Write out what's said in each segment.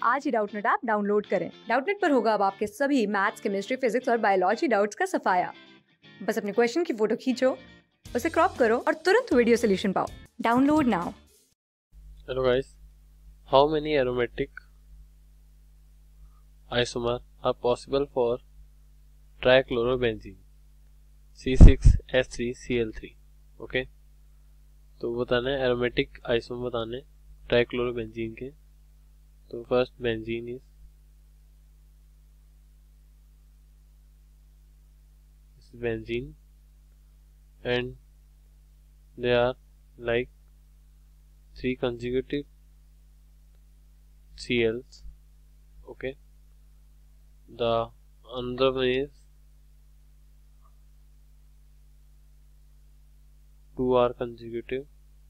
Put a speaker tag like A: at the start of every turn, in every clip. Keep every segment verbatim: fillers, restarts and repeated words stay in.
A: आज ही Doubtnut app download करें। डाउटनेट पर होगा अब आपके सभी मैथ्स, केमिस्ट्री, फिजिक्स और बायोलॉजी डाउट्स का सफाया। बस अपने क्वेश्चन की फोटो खींचो, उसे क्रॉप करो और तुरंत वीडियो सोल्यूशन पाओ। Download now.
B: Hello guys, how many aromatic isomers are possible for trichlorobenzene C six H three C L three? Okay, तो बताना है एरोमेटिक आइसोमर बताने ट्राइक्लोरोबेंजीन के। तो first benzene is benzene and they are like three consecutive Cls. Okay, the another one is two are consecutive,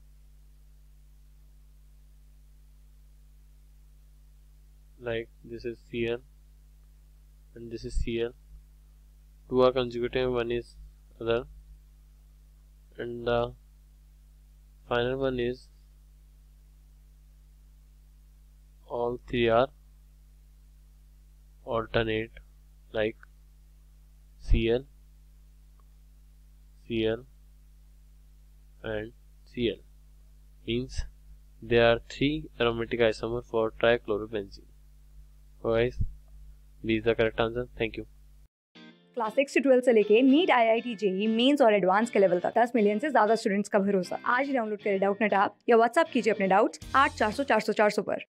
B: like this is Cl and this is Cl. Two are consecutive, one is other, and the final one is all three are alternate, like Cl, Cl and Cl. Means there are three aromatic isomers for trichlorobenzene. So guys, this is the correct answer. Thank you.
A: Class six से twelfth से लेके NEET, I I T, JEE mains और advance के level तक दस million से ज्यादा students का भरोसा। आज ही डाउनलोड करें डाउटनेट ऐप या व्हाट्सएप कीजिए अपने डाउट्स आठ चार सौ चार सौ चार सौ पर।